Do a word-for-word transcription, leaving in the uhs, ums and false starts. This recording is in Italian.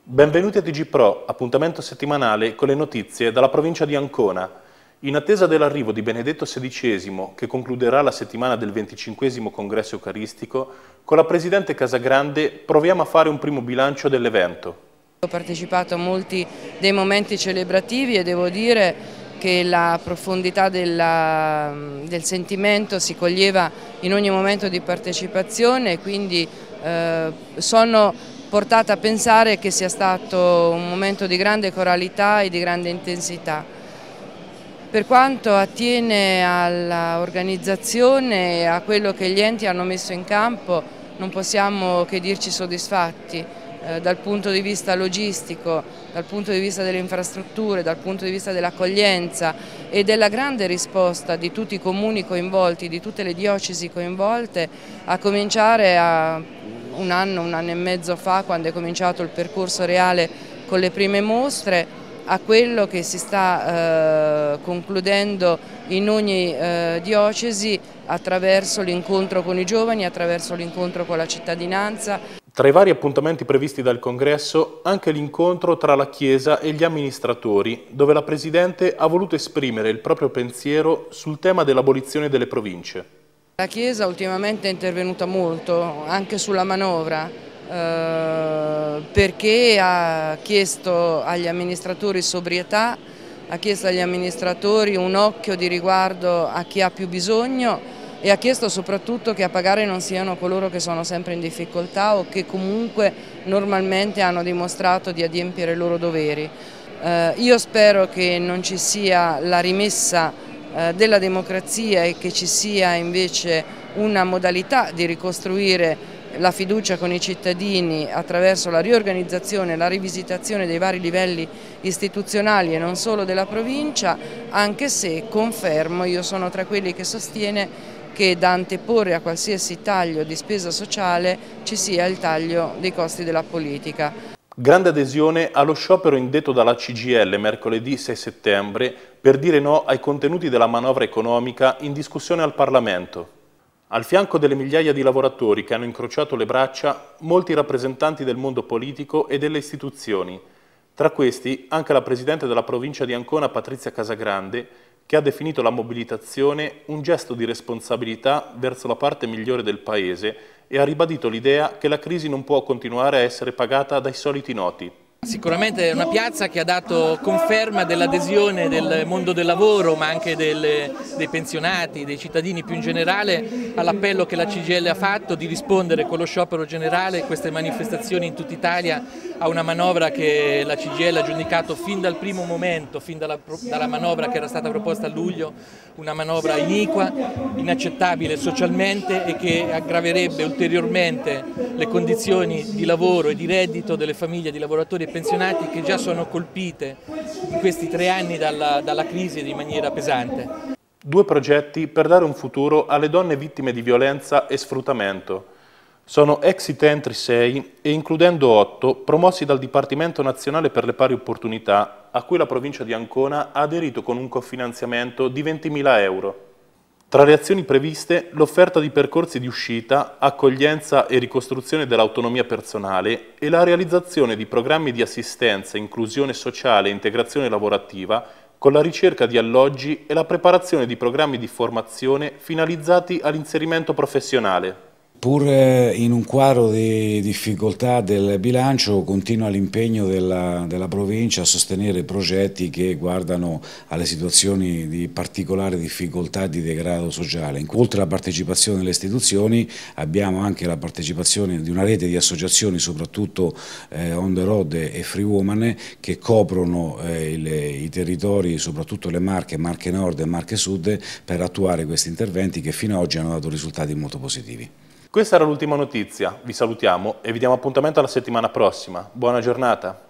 Benvenuti a T G Pro, appuntamento settimanale con le notizie dalla provincia di Ancona. In attesa dell'arrivo di Benedetto sedicesimo, che concluderà la settimana del venticinquesimo congresso eucaristico, con la Presidente Casagrande proviamo a fare un primo bilancio dell'evento. Ho partecipato a molti dei momenti celebrativi e devo dire che la profondità della, del sentimento si coglieva in ogni momento di partecipazione, quindi eh, sono portata a pensare che sia stato un momento di grande coralità e di grande intensità. Per quanto attiene all'organizzazione e a quello che gli enti hanno messo in campo, non possiamo che dirci soddisfatti eh, dal punto di vista logistico, dal punto di vista delle infrastrutture, dal punto di vista dell'accoglienza e della grande risposta di tutti i comuni coinvolti, di tutte le diocesi coinvolte, a cominciare a un anno, un anno e mezzo fa, quando è cominciato il percorso reale con le prime mostre, a quello che si sta eh, concludendo in ogni eh, diocesi attraverso l'incontro con i giovani, attraverso l'incontro con la cittadinanza. Tra i vari appuntamenti previsti dal congresso, anche l'incontro tra la Chiesa e gli amministratori, dove la Presidente ha voluto esprimere il proprio pensiero sul tema dell'abolizione delle province. La Chiesa ultimamente è intervenuta molto, anche sulla manovra, eh, perché ha chiesto agli amministratori sobrietà, ha chiesto agli amministratori un occhio di riguardo a chi ha più bisogno e ha chiesto soprattutto che a pagare non siano coloro che sono sempre in difficoltà o che comunque normalmente hanno dimostrato di adempiere i loro doveri. Eh, io spero che non ci sia la rimessa della democrazia e che ci sia invece una modalità di ricostruire la fiducia con i cittadini attraverso la riorganizzazione e la rivisitazione dei vari livelli istituzionali e non solo della provincia, anche se confermo, io sono tra quelli che sostiene che da anteporre a qualsiasi taglio di spesa sociale ci sia il taglio dei costi della politica. Grande adesione allo sciopero indetto dalla C G I L mercoledì sei settembre per dire no ai contenuti della manovra economica in discussione al Parlamento. Al fianco delle migliaia di lavoratori che hanno incrociato le braccia, molti rappresentanti del mondo politico e delle istituzioni. Tra questi anche la Presidente della provincia di Ancona, Patrizia Casagrande, che ha definito la mobilitazione un gesto di responsabilità verso la parte migliore del Paese e ha ribadito l'idea che la crisi non può continuare a essere pagata dai soliti noti. Sicuramente è una piazza che ha dato conferma dell'adesione del mondo del lavoro, ma anche delle, dei pensionati, dei cittadini più in generale, all'appello che la C G I L ha fatto di rispondere con lo sciopero generale, queste manifestazioni in tutta Italia, a una manovra che la C G I L ha giudicato fin dal primo momento, fin dalla, dalla manovra che era stata proposta a luglio, una manovra iniqua, inaccettabile socialmente e che aggraverebbe ulteriormente le condizioni di lavoro e di reddito delle famiglie di lavoratori e pensionati che già sono colpite in questi tre anni dalla, dalla crisi in maniera pesante. Due progetti per dare un futuro alle donne vittime di violenza e sfruttamento. Sono Exit Entry sei e Includendo otto, promossi dal Dipartimento Nazionale per le Pari Opportunità, a cui la provincia di Ancona ha aderito con un cofinanziamento di ventimila euro. Tra le azioni previste, l'offerta di percorsi di uscita, accoglienza e ricostruzione dell'autonomia personale e la realizzazione di programmi di assistenza, inclusione sociale e integrazione lavorativa con la ricerca di alloggi e la preparazione di programmi di formazione finalizzati all'inserimento professionale. Pur in un quadro di difficoltà del bilancio continua l'impegno della, della provincia a sostenere progetti che guardano alle situazioni di particolare difficoltà e di degrado sociale. Oltre alla partecipazione delle istituzioni abbiamo anche la partecipazione di una rete di associazioni, soprattutto eh, On The Road e Free Woman, che coprono eh, il, i territori, soprattutto le Marche, Marche Nord e Marche Sud, per attuare questi interventi che fino ad oggi hanno dato risultati molto positivi. Questa era l'ultima notizia, vi salutiamo e vi diamo appuntamento alla settimana prossima. Buona giornata!